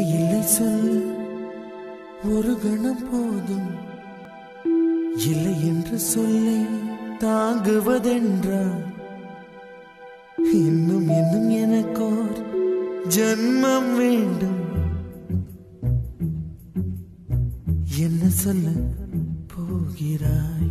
இல்லை சொல்ல ஒரு கணம் போதும், இல்லை என்று சொல்லை தாங்குவதென்றால் இன்னும் இன்னும் எனக்கோர் ஜன்மம் வேண்டும். என்ன சொல்ல போகிறாய்?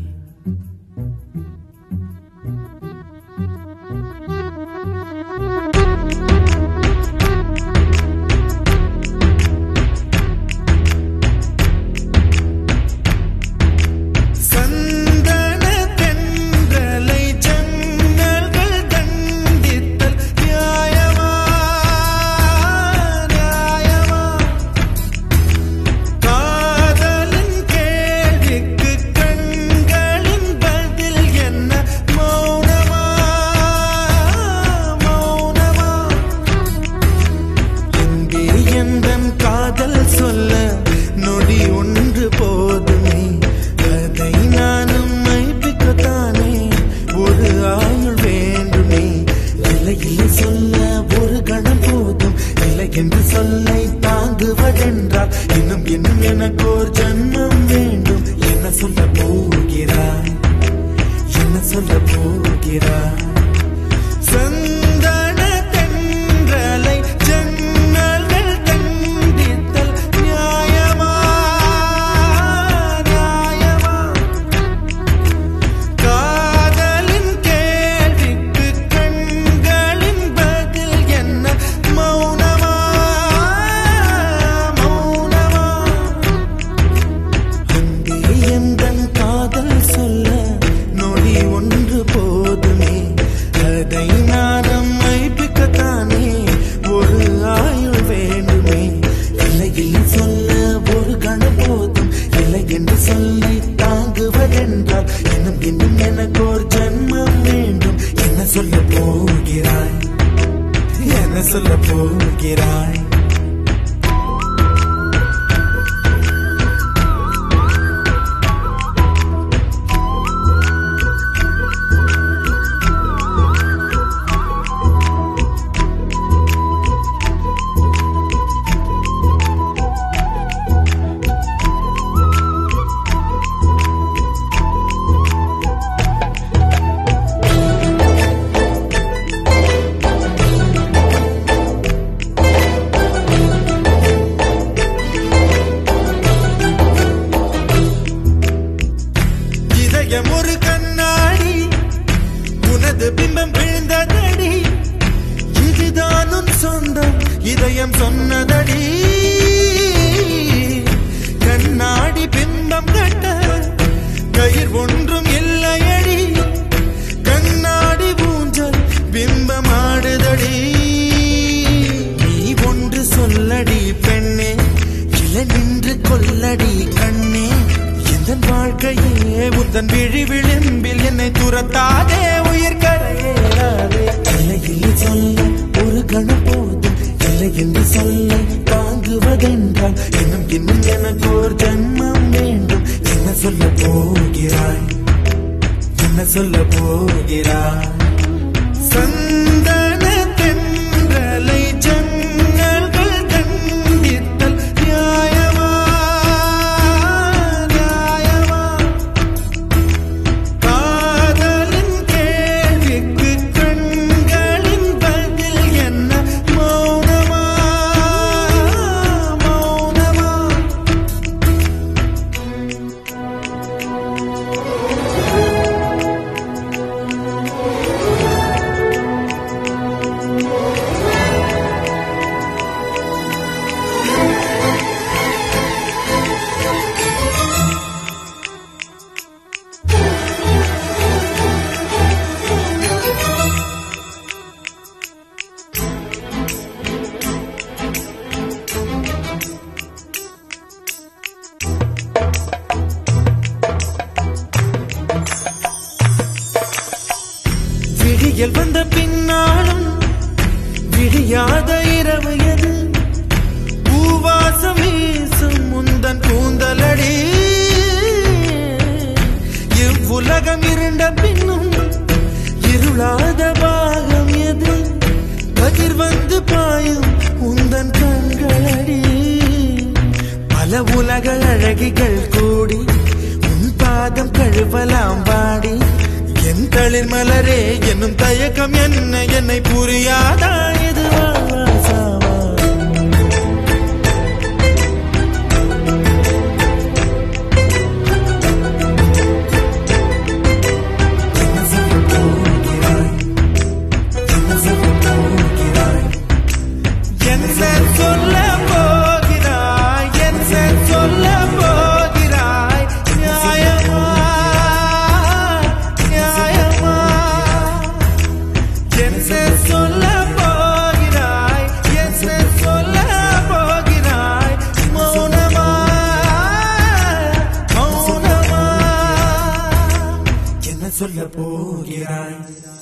என்று சொல்லை தாங்குவதென்றால் இன்னும் இன்னும் எனக்கோர் ஜன்மம் வேண்டும். என்ன சொல்ல போகிறாய்? என்ன சொல்ல போகிறாய்? சந்தன தென்றலை ஜன்னல்கள் கண்டித்தல் நியாயமா நியாயமா? காதலின் கேள்விக்கு கண்களின் பதில் என்ன? மௌனமா மௌனமா? அங்கே எந்தன் காதல் சொல்ல நொடி ஒன்று போதுமே, அதை நானும் மைப்பிக்கத்தானே ஒரு ஆயுள் வேண்டுமே. இல்லை இல்லை சொல்ல ஒரு கணம் போதும், இல்லை என்று சொல்லை தாங்குவதென்றால் இன்னும் இன்னும் எனக்கோர் ஜன்மம் வேண்டும். என்ன சொல்ல போகிறாய்? என்ன சொல்ல போகிறாய்? ஒரு கண்ணாடி உனது பிம்பம் விழுந்ததடி, இதுதான் உன் சொந்தம் இதயம் சொன்னதடி. கண்ணாடி பிம்பம் கட்ட கயிர் ஒன்றும் இல்லையடி, கண்ணாடி ஊஞ்சல் பிம்பம் ஆடுதடி. நீ ஒன்று சொல்லடி பெண்ணே, இலை நின்று கொல்லடி கண்ணே. என் வாழ்க்கையே உந்தன் விழி விளிம்பில் என்னை துரத்தாதே, உயிர் கரையேறாதே. இல்லை இல்லை சொல்ல ஒரு கணம் போதும், இல்லை என்று சொல்ல தாங்குவதென்றால் இன்னும் இன்னும் எனக்கு ஒரு ஜன்மம் வேண்டும். என்ன சொல்ல போகிறாய்? என்ன சொல்ல போகிறாய்? சந்தன தென்றலை ஜன்னல்கள் கண்டித்தல் நியாயமா நியாயமா? காதலின் கேள்விக்கு கண்களின் பதில் என்ன? மௌனமா மௌனமா? விடியல் வந்த பின்னாலும் விடியாத இரவு எது? பூவாசம் வீசும் முந்தன் கூந்தலடி. இவ்வுலகம் இருண்ட பின்னும் இருளாத பாகம் எது? கதிர் வந்து பாயும் உந்தன் கண்களடி. இதழின் மலரே என்னும் தயக்கம் என்ன என்னை புரியாதா இதுவா சாவா சொல்ல போகிறாய்